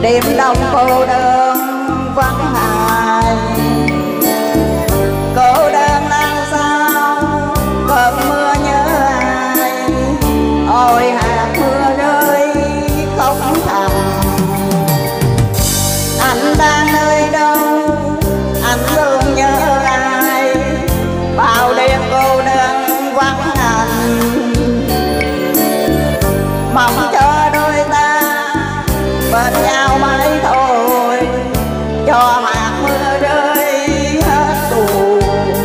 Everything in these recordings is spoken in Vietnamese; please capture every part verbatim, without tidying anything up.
đêm đông cô đơn vắng ai. Cô đơn làm sao cơn mưa nhớ ai, ôi hạt mưa rơi không thầm. Anh đang nơi đâu, anh luôn nhớ ai, bao đêm cô đơn vắng anh. Mong cho đôi ta bên nhau mãi thôi, cho hạt mưa rơi hết tuồng.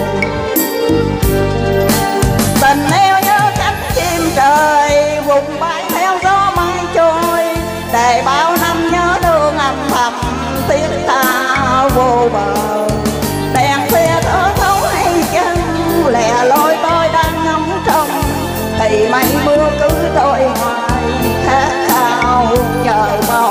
Tình yêu như cánh chim trời vùng bay theo gió mây trôi, để bao năm nhớ thương âm thầm tiếc tha vô bờ. Đèn khuya thở thấu hay chăng lẻ loi tôi đang ngắm trong, thì mây mưa cứ trôi hoài khát khao chờ mong.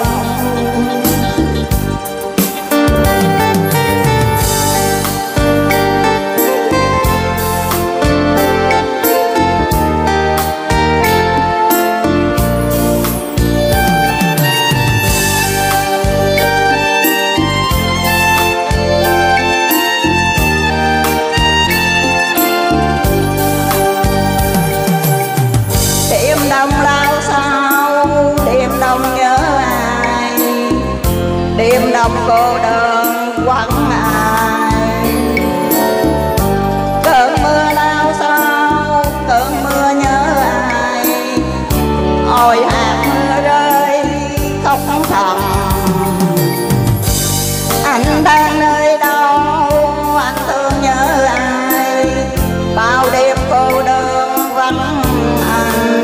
Đông lao sao đêm đông nhớ ai, đêm đông cô đơn vắng ai. Cơn mưa lao sao cơn mưa nhớ ai, ôi hạt mưa rơi không thầm. Anh đang nơi đâu, anh thương nhớ ai, bao đêm cô đơn vắng anh.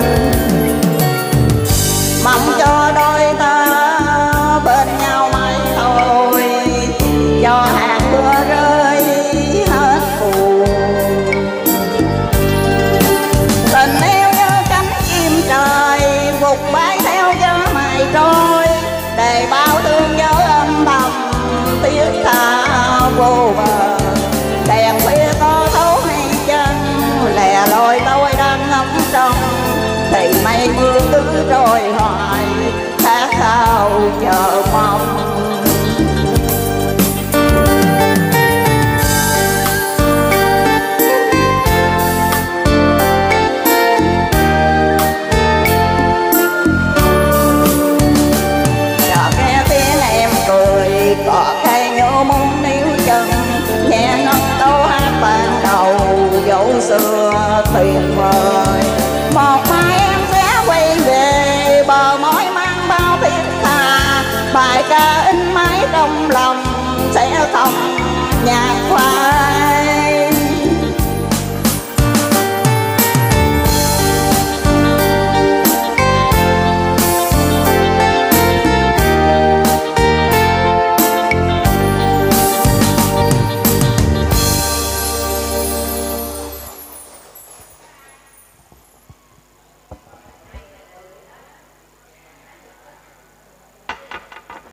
Mong cho đôi ta bên nhau mãi thôi, cho hạt mưa rơi hết buồn. Tình yêu như cánh chim trời vụt bay theo gió mây trôi, để bao thương nhớ âm thầm tiếc tha vô bờ. Đèn khuya có thấu hay chăng lẻ loi tôi đang ngắm trong, thì mây mưa cứ trôi hoài khát khao chờ mong. Chợt nghe tiếng em cười cọ cây nhô muốn níu chân, nghe ngân câu hát ban đầu dấu xưa tuyệt vời. Một mai em sẽ quay về bờ mỏi mang bao thiết tha, bài ca in mãi trong lòng sẽ không nhạt qua.